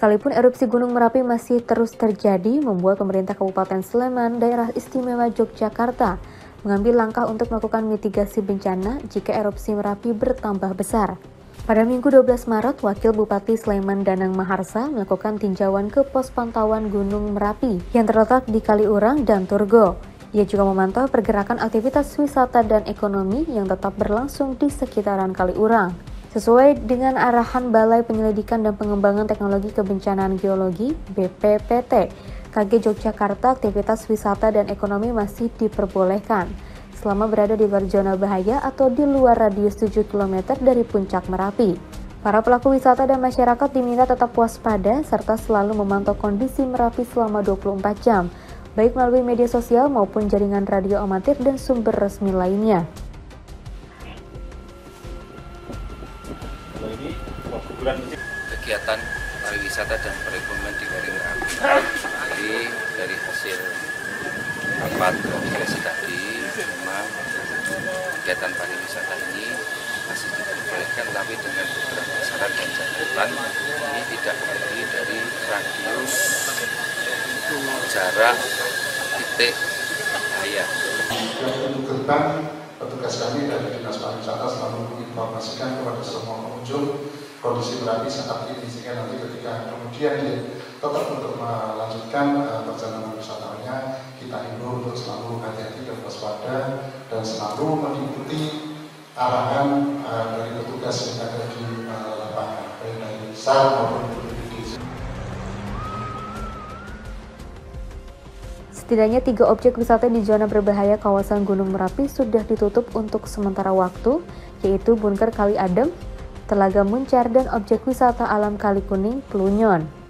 Sekalipun erupsi Gunung Merapi masih terus terjadi, membuat pemerintah Kabupaten Sleman, Daerah Istimewa Yogyakarta, mengambil langkah untuk melakukan mitigasi bencana jika erupsi Merapi bertambah besar. Pada Minggu 12 Maret, Wakil Bupati Sleman Danang Maharsa melakukan tinjauan ke pos pantauan Gunung Merapi yang terletak di Kaliurang dan Turgo. Ia juga memantau pergerakan aktivitas wisata dan ekonomi yang tetap berlangsung di sekitaran Kaliurang. Sesuai dengan arahan Balai Penyelidikan dan Pengembangan Teknologi Kebencanaan Geologi (BPPT), KG Yogyakarta, aktivitas wisata dan ekonomi masih diperbolehkan selama berada di luar zona bahaya atau di luar radius 7 km dari puncak Merapi. Para pelaku wisata dan masyarakat diminta tetap waspada serta selalu memantau kondisi Merapi selama 24 jam, baik melalui media sosial maupun jaringan radio amatir dan sumber resmi lainnya. Kegiatan pariwisata dan perekonomian di Gunung Merapi. Jadi dari hasil rapat koordinasi tadi, memang kegiatan pariwisata ini masih diperbolehkan, tapi dengan beberapa syarat dan catatan. Ini tidak lebih dari radius jarak titik bahaya. Gerbang petugas kami dari Dinas Pariwisata selalu menginformasikan kepada semua pengunjung kondisi Merapi saat ini, sehingga nanti ketika kemudian dia tetap untuk melanjutkan perjalanan wisatanya, kita himbau untuk selalu hati-hati dan waspada dan selalu mengikuti arahan dari petugas yang ada di lapangan, baik dari SAR maupun BPBD. Setidaknya 3 objek wisata di zona berbahaya kawasan Gunung Merapi sudah ditutup untuk sementara waktu, yaitu Bunker Kali Adem, Telaga Muncar, dan objek wisata alam Kali Kuning, Pelunyon.